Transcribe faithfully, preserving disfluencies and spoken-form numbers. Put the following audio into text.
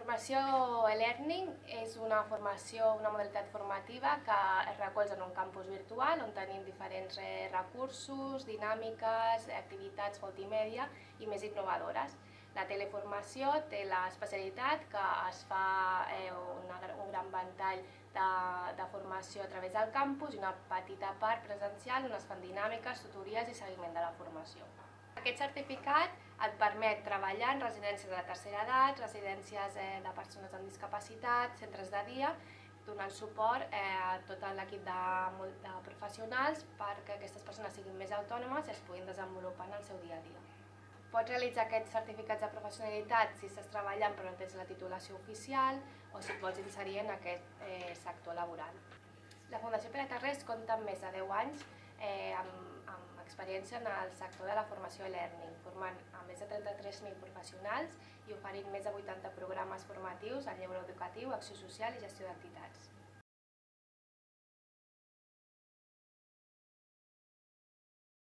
formació e-learning és una formació, una modalitat formativa que es recolza en un campus virtual on tenim diferents recursos, dinàmiques, activitats multimèdia i més innovadores. La teleformació té l'especialitat que es fa una, un gran ventall de, de formació a través del campus i una petita part presencial on es fan dinàmiques, tutories i seguiment de la formació. Aquest certificat et permet treballar en residències de la tercera edat, residències de persones amb discapacitat, centres de dia, donant suport a tot l'equip de, de professionals perquè aquestes persones siguin més autònomes i es puguin desenvolupar en el seu dia a dia. Pots realitzar aquests certificats de professionalitat si estàs treballant però no tens la titulació oficial o si et vols inserir en aquest eh, sector laboral. La Fundació Pere Tarrés compta amb més de deu anys eh, amb, amb experiència en el sector de la formació e-learning, formant a més de trenta-tres mil professionals i oferint més de vuitanta programes formatius en lleure educatiu, acció social i gestió d'entitats.